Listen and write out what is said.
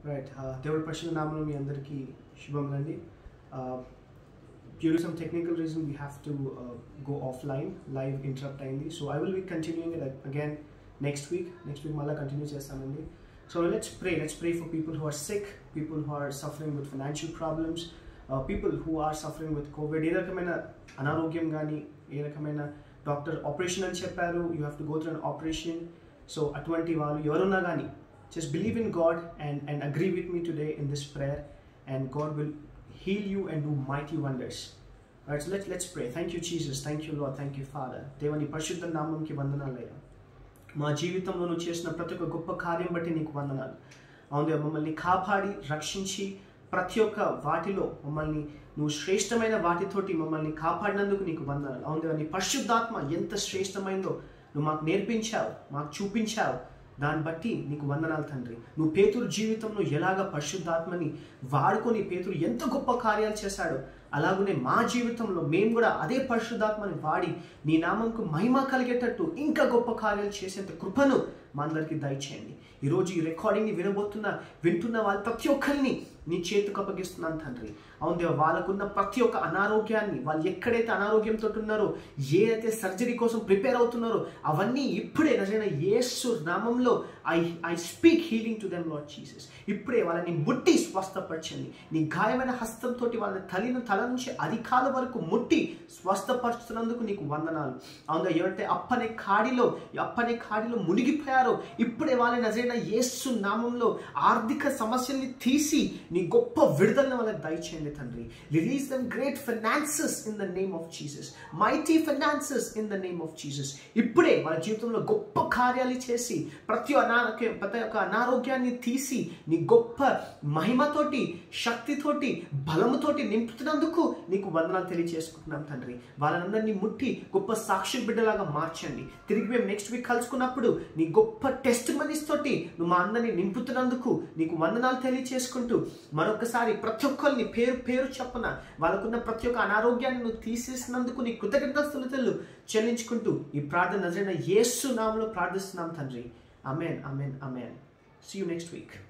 Right దేవుడి పరిశుద్ధ నామములో మీ అందరికీ శుభములండి. Due to some technical reason we have to go offline, live interrupt అయింది. So I will be continuing it again next week మళ్ళీ కంటిన్యూ చేస్తామండి. So let's pray for people who are sick, people who are suffering with financial problems, people who are suffering with COVID. ఏ రకమైన అనారోగ్యం కానీ, ఏ రకమైన doctor operation అని చెప్పారు, you have to go through an operation. So అటువంటి వాళ్ళు ఎవరున్నా కానీ just believe in God and agree with me today in this prayer, and God will heal you and do mighty wonders. Alright, so let's pray. Thank you Jesus, thank you Lord, thank you Father. దేవుని పరిశుద్ధ నామముకి వందనాలయ్యా. మా జీవితంలో నువ్వు చేసిన ప్రతి ఒక్క గొప్ప కార్యం బట్టి నీకు వందనాలు. అవును, మమ్మల్ని కాపాడి రక్షించి ప్రతి ఒక్క వాటిలో మమ్మల్ని నువ్వు శ్రేష్టమైన వాటితోటి మమ్మల్ని కాపాడినందుకు నీకు వందనాలు. అవును, నీ పరిశుద్ధాత్మ ఎంత శ్రేష్టమైందో నువ్వు మాకు నేర్పించావు, మాకు చూపించావు. దాన్ని బట్టి నీకు వందనాలు తండ్రి. నువ్వు పేతురు జీవితంలో ఎలాగ పరిశుద్ధాత్మని వాడుకొని పేతురు ఎంత గొప్ప కార్యాలు చేశాడో, అలాగనే మా జీవితంలో మేము కూడా అదే పరిశుద్ధాత్మని వాడి నీ నామంకు మహిమ కలిగేటట్టు ఇంకా గొప్ప కార్యాలు చేసేంత కృపను మా అందరికీ దయచేయండి. ఈరోజు ఈ రికార్డింగ్ని వింటున్న వాళ్ళు ప్రతి ఒక్కరిని నీ చేతికి అప్పగిస్తున్నాను తండ్రి. అవును దేవ, వాళ్ళకున్న ప్రతి ఒక్క అనారోగ్యాన్ని, వాళ్ళు ఎక్కడైతే అనారోగ్యంతో ఉన్నారో, ఏదైతే సర్జరీ కోసం ప్రిపేర్ అవుతున్నారో, అవన్నీ ఇప్పుడే నిజమైన యేసు నామంలో I speak healing to them Lord Jesus. ఇప్పుడే వాళ్ళని ముట్టి స్వస్థపరచండి. నీ గాయమైన హస్తంతో వాళ్ళ తల నుంచి అధికాల వరకు ముట్టి స్వస్థపరుస్తున్నందుకు నీకు వందనాలు. అవును, ఎవరైతే అప్పనే కాడిలో మునిగిపోయారో, ఇప్పుడే వాళ్ళని నిజమైన యేసు నామంలో ఆర్థిక సమస్యల్ని తీసి నీ గొప్ప విడుదలను వాళ్ళకి దయచేయండి తండ్రి. Release them great finances in the name of Jesus, mighty finances in the name of Jesus. ఇప్పుడే వాళ్ళ జీవితంలో గొప్ప కార్యాలు చేసి ప్రతి ఒక్క అనారోగ్యాన్ని తీసి నీ గొప్ప మహిమతోటి, శక్తితోటి, బలముతోటి నింపుతున్నందుకు నీకు వందనాలు తెలియజేసుకుంటున్నాం తండ్రి. వాళ్ళందరినీ ముట్టి గొప్ప సాక్షి బిడ్డలాగా మార్చండి. తిరిగి మేము నెక్స్ట్ వీక్ కలుసుకున్నప్పుడు నీ గొప్ప టెస్ట్ మనీస్ తోటి నువ్వు మా అందరినీ నింపుతున్నందుకు నీకు వందనాలు తెలియజేసుకుంటూ మరొకసారి ప్రతి ఒక్కరిని పేరు చెప్పున వాళ్ళకున్న ప్రతి ఒక్క అనారోగ్యాన్ని నువ్వు తీసేసినందుకు నీ కృతజ్ఞతలు చెల్లించుకుంటూ ఈ ప్రార్థన నిజమైన యేసు నామములో ప్రార్థిస్తున్నాం తండ్రి. ఆమేన్, ఆమేన్, ఆమేన్. See you next week.